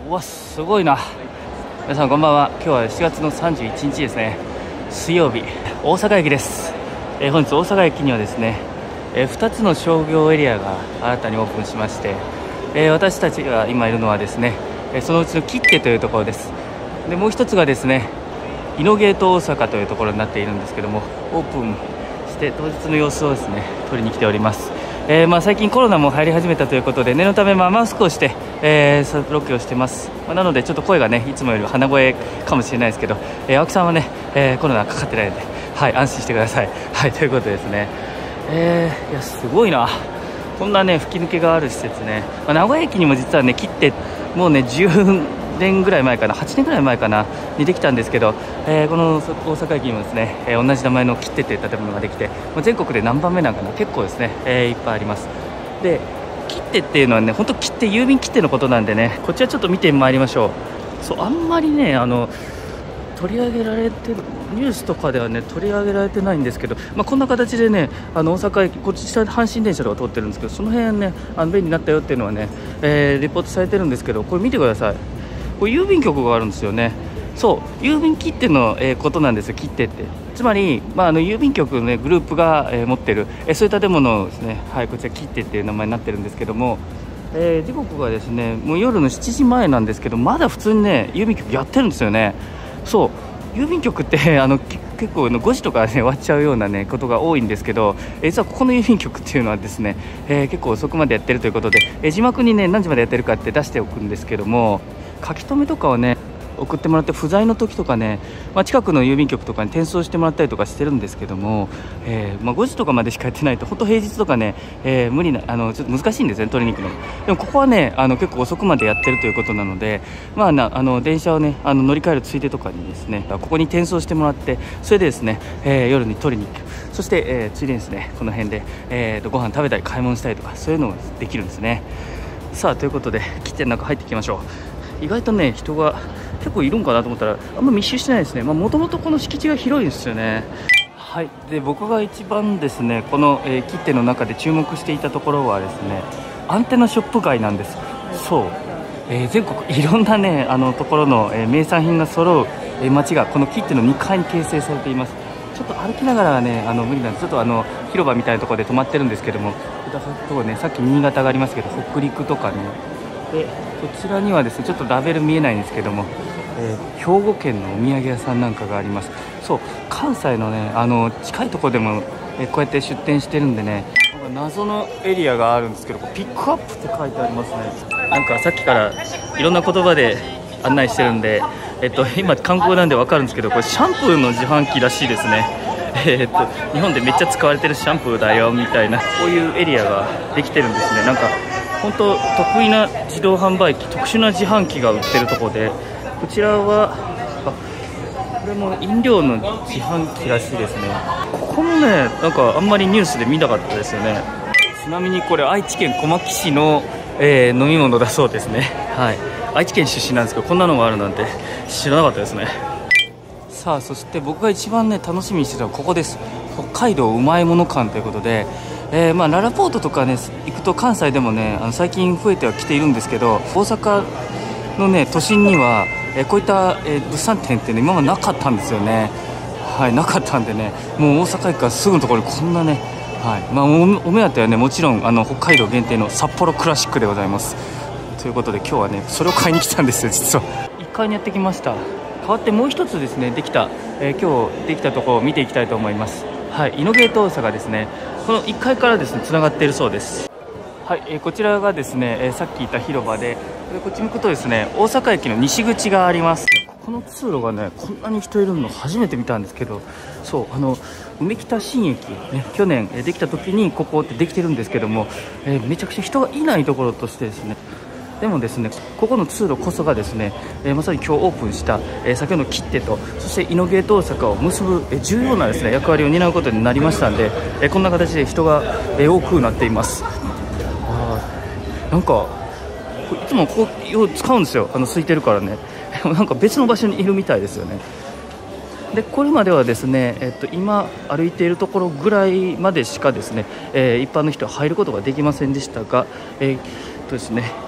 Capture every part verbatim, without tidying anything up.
うわすごいな。皆さんこんばんは。今日はしがつのさんじゅういちにちですね、水曜日、大阪駅です。えー、本日大阪駅にはですね、えー、ふたつの商業エリアが新たにオープンしまして、えー、私たちが今いるのはですね、えー、そのうちの切手というところです。でもう一つがですね、イノゲート大阪というところになっているんですけども、オープンして当日の様子をですね撮りに来ております。えーまあ、最近コロナも入り始めたということで、念のためまあマスクをして、えー、ロケをしてます。まあ、なのでちょっと声がねいつもより鼻声かもしれないですけど、えー、青木さんはね、えー、コロナかかってないので、はい、安心してください。はい、ということでですね、えー、いやすごいな、こんなね吹き抜けがある施設ね、まあ、名古屋駅にも実はね切ってもうねじゅうねんぐらい前かな、はちねんぐらい前かなにできたんですけど、えー、この大阪駅にもですね、えー、同じ名前の切手という建物ができて、まあ、全国で何番目なんかな、結構ですね、えー、いっぱいあります。で切手っていうのはね、本当切手、郵便切手のことなんでね、こちらちょっと見てまいりましょう。そうあんまりねあの取り上げられてるニュースとかではね取り上げられてないんですけど、まあ、こんな形でねあの大阪駅、こっち下で阪神電車とか通ってるんですけど、その辺ねあの便利になったよっていうのはね、えー、レポートされてるんですけど、これ見てください。これ郵便局があるんですよね。そう郵便切手の、えー、ことなんですよ、切手って。つまり、まあ、あの郵便局の、ね、グループが、えー、持ってる、えー、そういう建物をですね、はい、こちら切手っていう名前になってるんですけども、えー、時刻がですねもう夜のしちじまえなんですけど、まだ普通にね郵便局やってるんですよね。そう郵便局ってあの結構のごじとか、ね、終わっちゃうような、ね、ことが多いんですけど、えー、実はここの郵便局っていうのはですね、えー、結構遅くまでやってるということで、えー、字幕に、ね、何時までやってるかって出しておくんですけども、書き留めとかをね送ってもらって、不在の時とかね、まあ、近くの郵便局とかに転送してもらったりとかしてるんですけども、えーまあ、ごじとかまでしかやってないと本当平日とかね、えー、無理なあのちょっと難しいんですね、取りに行くの。でもここはねあの結構遅くまでやってるということなので、まあ、なあの電車をねあの乗り換えるついでとかにですねここに転送してもらって、それでですね、えー、夜に取りに行く。そして、えー、ついでにですねこの辺で、えー、とご飯食べたり買い物したりとか、そういうのもできるんですね。さあということで切手の中入っていきましょう。意外とね人が結構いるんかなと思ったらあんま密集してないですね。もともとこの敷地が広いんですよね。はい、で僕が一番ですねこの、えー、切手の中で注目していたところはですね、アンテナショップ街なんです。そう、えー、全国いろんなねあのところの、えー、名産品が揃う、えー、街がこの切手のにかいに形成されています。ちょっと歩きながらはねあの無理なんで、ちょっとあの広場みたいなところで止まってるんですけども、とねさっき新潟がありますけど、北陸とかね、でこちらにはですねちょっとラベル見えないんですけども、えー、兵庫県のお土産屋さんなんかがあります。そう関西のねあの近いところでも、えー、こうやって出店してるんでね、なんか謎のエリアがあるんですけど、ピックアップって書いてありますね。なんかさっきからいろんな言葉で案内してるんで、えっと、今観光なんで分かるんですけど、これシャンプーの自販機らしいですね。えー、っと日本でめっちゃ使われてるシャンプーだよみたいな、こういうエリアができてるんですね。なんか本当得意な自動販売機、特殊な自販機が売ってるところで、こちらはあこれも飲料の自販機らしいですね。ここもねなんかあんまりニュースで見なかったですよね。ちなみにこれ愛知県小牧市の、えー、飲み物だそうですね。はい、愛知県出身なんですけど、こんなのがあるなんて知らなかったですね。さあそして僕が一番ね楽しみにしてたのはここです。北海道うまいもの館ということで、えーまあ、ララポートとかね行くと関西でもねあの最近増えてはきているんですけど、大阪のね都心には、えー、こういった、えー、物産展って、ね、今までなかったんですよね。はい、なかったんでね、もう大阪駅からすぐのところにこんなね、はいまあ、お, お目当てはねもちろんあの北海道限定の札幌クラシックでございます。ということで今日はねそれを買いに来たんですよ。実はいっかいにやってきました。代わってもう一つですねできた、えー、今日できたところを見ていきたいと思います。はい、イノゲート大阪ですね、このいっかいからですねつながっているそうです。はい、えー、こちらがですね、えー、さっき言った広場で、でこっち向くとですね大阪駅の西口があります。ここの通路がねこんなに人いるの初めて見たんですけど、そうあの梅北新駅、ね、去年、えー、できた時にここってできてるんですけども、えー、めちゃくちゃ人がいないところとしてですね、でもですねここの通路こそがですね、えー、まさに今日オープンした、えー、先ほどの切手とそしてイノゲート大阪を結ぶ、えー、重要なですね役割を担うことになりましたんで、えー、こんな形で人が、えー、多くなっています。あなんかいつもここよう使うんですよ、あの空いてるからね。なんか別の場所にいるみたいですよね。でこれまではですね、えっと、今歩いているところぐらいまでしかですね、えー、一般の人は入ることができませんでしたが、えーっとですね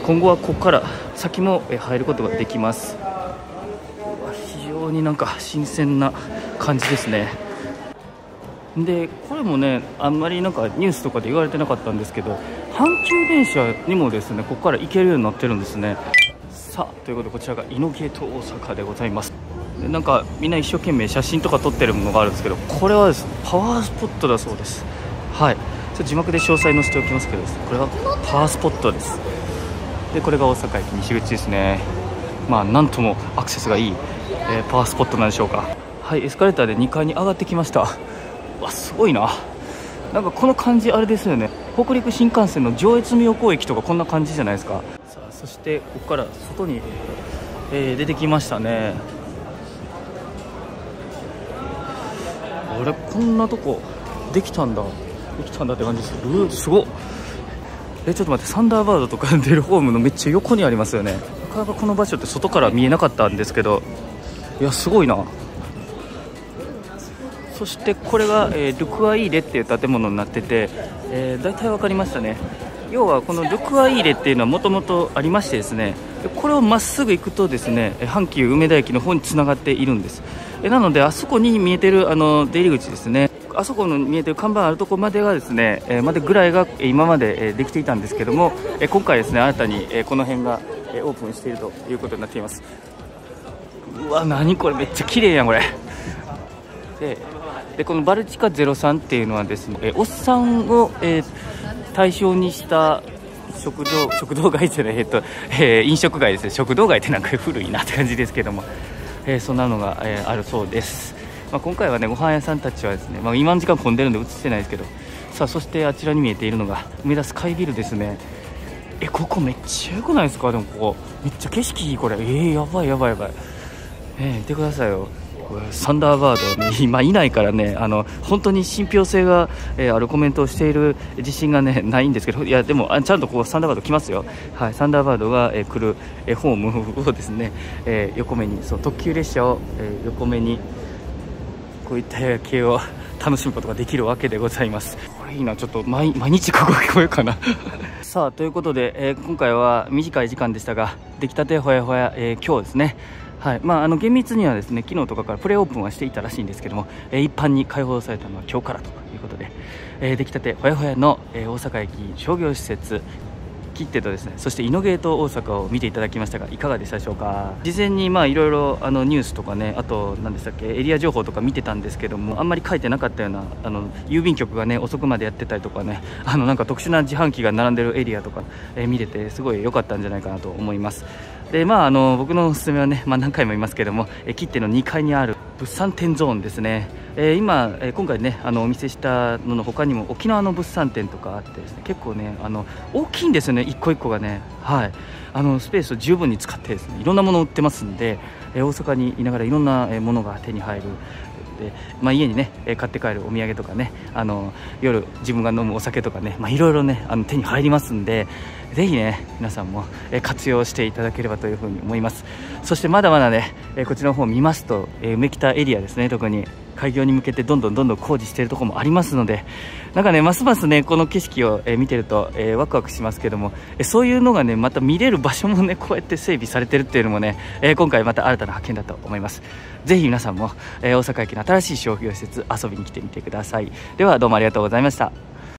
今後はここから先も入ることができます。非常になんか新鮮な感じですね。でこれもね、あんまりなんかニュースとかで言われてなかったんですけど、阪急電車にもですねここから行けるようになってるんですね。さあということで、こちらがイノゲート大阪でございます。でなんかみんな一生懸命写真とか撮ってるものがあるんですけど、これはですねパワースポットだそうです。はい、ちょっと字幕で詳細載せておきますけど、これはパワースポットです。でこれが大阪駅西口ですね。まあなんともアクセスがいい、えー、パワースポットなんでしょうか。はい、エスカレーターでにかいに上がってきました。わ、すごいな。なんかこの感じあれですよね、北陸新幹線の上越妙高駅とかこんな感じじゃないですか。さあそしてここから外に、えー、出てきましたね。あれ、こんなとこできたんだできたんだって感じです。うすごっ。えちょっと待って、サンダーバードとか出るホームのめっちゃ横にありますよね。なかなかこの場所って外から見えなかったんですけど、いやすごいな。そしてこれが、えー、ルクアイーレっていう建物になってて、えー、大体分かりましたね。要はこのルクアイーレっていうのはもともとありましてですね、これをまっすぐ行くとですね阪急梅田駅の方につながっているんです。えなのであそこに見えてるあの出入り口ですね、あそこの見えてる看板あるところまでがですね、えー、までぐらいが今まで、えー、できていたんですけども、えー、今回ですね新たに、えー、この辺が、えー、オープンしているということになっています。うわ何これ、めっちゃ綺麗やんこれ。ででこのバルチカゼロさんっていうのはですね、えー、おっさんを、えー、対象にした食堂食堂街じゃない、えっとえー、飲食街ですね。食堂街ってなんか古いなって感じですけども、えー、そんなのが、えー、あるそうです。まあ、今回はねご飯屋さんたちはですね、まあ、今の時間混んでるんで映ってないですけど、さあそしてあちらに見えているのが梅田スカイビルですね。えここめっちゃ良くないですか。でもここめっちゃ景色いいこれ。えー、やばいやばいやばい、えー、見てくださいよ。サンダーバードに今いないからね、あの本当に信憑性が、えー、あるコメントをしている自信が、ね、ないんですけど、いやでもあちゃんとこうサンダーバード来ますよ。はい、サンダーバードが、えー、来る、えー、ホームをですね、えー、横目にそう特急列車を、えー、横目にこういった夜景を楽しむことができるわけでございます。これいいな、ちょっと 毎, 毎日ここ聞こえるかなさあということで、えー、今回は短い時間でしたが出来たてほやほや、えー、今日ですね。はい、まあ、あの厳密にはですね昨日とかからプレオープンはしていたらしいんですけども、えー、一般に開放されたのは今日からということで、えー、出来たてほやほやの、えー、大阪駅商業施設切手とですね、そしてイノゲート大阪を見ていただきましたがいかがでしたでしょうか。事前にまあいろいろあのニュースとかね、あと何でしたっけエリア情報とか見てたんですけども、あんまり書いてなかったようなあの郵便局がね遅くまでやってたりとかね、あのなんか特殊な自販機が並んでるエリアとか、えー、見れてすごい良かったんじゃないかなと思います。でまあ、あの僕のおすすめはね、まあ、何回も言いますけども、え切手のにかいにある物産展ゾーンですね。えー、今、えー、今回ねあのお見せしたのの他にも沖縄の物産展とかあってですね、結構ねあの大きいんですよね、一個一個がね。はい、あのスペースを十分に使ってですねいろんなものを売ってますんで、えー、大阪にいながらいろんなものが手に入る。でまあ、家にね買って帰るお土産とかね、あの夜自分が飲むお酒とかね、まあ、いろいろねあの手に入りますんで、ぜひね皆さんも活用していただければというふうに思います。そしてまだまだねこちらの方を見ますと、梅北エリアですね、特に開業に向けてどんどんどんどん工事しているところもありますので、なんかねますますねこの景色を見てると、えー、ワクワクしますけども、そういうのがねまた見れる場所もねこうやって整備されてるっていうのもね、えー、今回また新たな発見だと思います。ぜひ皆さんも、えー、大阪駅の新しい商業施設遊びに来てみてください。ではどうもありがとうございました。